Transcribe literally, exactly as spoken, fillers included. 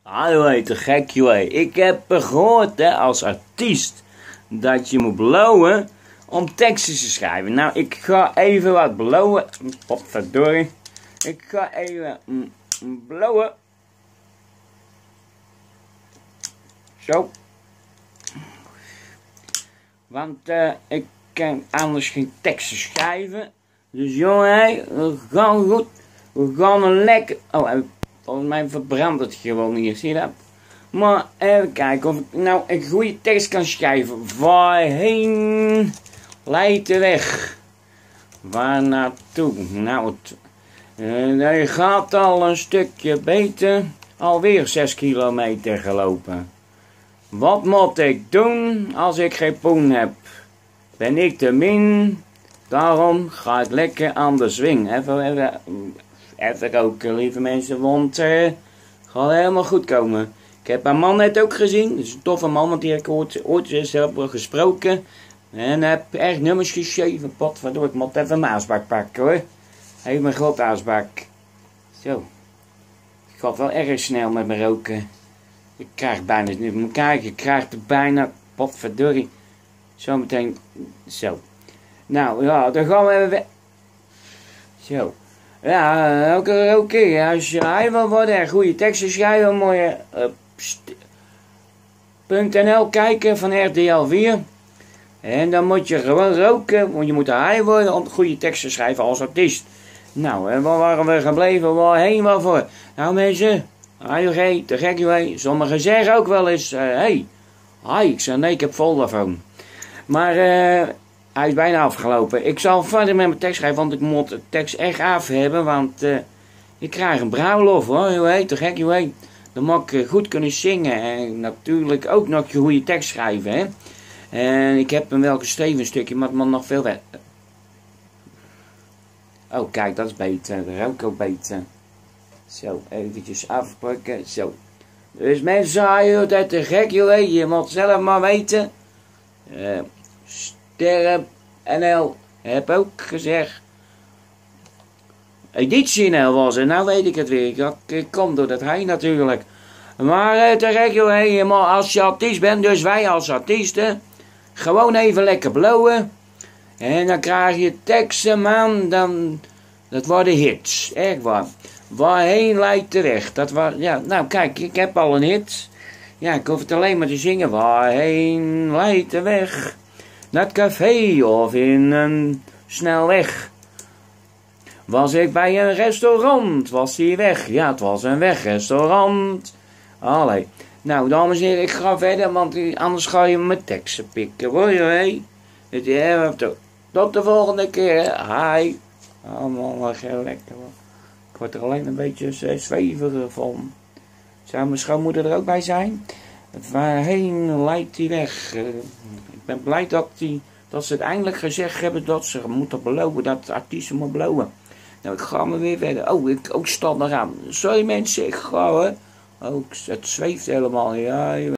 Hallo, heet gek joh. Ik heb gehoord hè, als artiest dat je moet blowen om teksten te schrijven. Nou, ik ga even wat blowen. Potverdorie. Ik ga even mm, blowen. Zo. Want uh, ik kan anders geen teksten schrijven. Dus jongen, we gaan goed. We gaan een lekker... Oh, volgens mij verbrandt het gewoon hier, zie je dat? Maar even kijken of ik nou een goede tekst kan schrijven. Waarheen leidt de weg? Waar naartoe? Nou, het, uh, je gaat al een stukje beter. Alweer zes kilometer gelopen. Wat moet ik doen als ik geen poen heb? Ben ik te min? Daarom ga ik lekker aan de swing. Even, even, even roken, lieve mensen, want het uh, gaat helemaal goed komen. Ik heb mijn man net ook gezien. Dat is een toffe man, want die heb ik ooit, ooit zelf gesproken. En heb echt nummers geschreven. Potverdorie, ik moet even een aasbak pakken hoor. Even mijn grote aasbak. Zo. Het gaat wel erg snel met mijn roken. Ik krijg bijna niet voor elkaar. Ik krijg het bijna. Potverdorie. Zometeen. Zo. Nou ja, dan gaan we even. Zo. Ja, oké, oké. Als jij wil worden en goede teksten schrijven, moet je op .nl kijken van R T L vier. En dan moet je gewoon roken, want je moet high worden om goede teksten te schrijven als artiest. Nou, en waar waren we gebleven? Waarheen, waarvoor? Nou mensen, hi, te gek joh. Sommigen zeggen ook wel eens, hé, uh, hey, hi, ik zeg nee, ik heb Vodafone. Maar uh, hij is bijna afgelopen. Ik zal verder met mijn tekst schrijven, want ik moet de tekst echt af hebben, want uh, ik krijg een bruiloft hoor, joh, te gek joh. Dan moet ik goed kunnen zingen en natuurlijk ook nog je goede tekst schrijven, hè. En ik heb hem wel geschreven een stukje, maar het moet nog veel weg. Oh kijk, dat is beter, de rook ook beter. Zo, eventjes afpakken, zo. Dus mensen, joh, dat te gek joh, je moet zelf maar weten. Uh, Sterren N L heb ook gezegd. Editie N L was het, nou weet ik het weer. Ik, ik kom door dat hij natuurlijk. Maar uh, te gek joh, je moet als je artiest bent, dus wij als artiesten, gewoon even lekker blowen. En dan krijg je teksten man, dan, dat worden hits, echt waar. Waarheen leidt de weg? Dat was, ja, nou kijk, ik heb al een hit. Ja, ik hoef het alleen maar te zingen. Waarheen leidt de weg? Naar het café of in een snelweg. Was ik bij een restaurant, was die weg? Ja, het was een wegrestaurant. Allee. Nou, dames en heren, ik ga verder, want anders ga je mijn teksten pikken. Hoor je, hé? Tot de volgende keer. Hi. Allemaal wel heel lekker. Ik word er alleen een beetje zweverig van. Zou mijn schoonmoeder er ook bij zijn? Waarheen leidt die weg? Uh, ik ben blij dat, die, dat ze het eindelijk gezegd hebben dat ze moeten beloven, dat de artiesten moeten beloven. Nou, ik ga me weer verder. Oh, ik ook stand nog aan. Sorry mensen, ik ga hoor. Oh, het zweeft helemaal. Ja,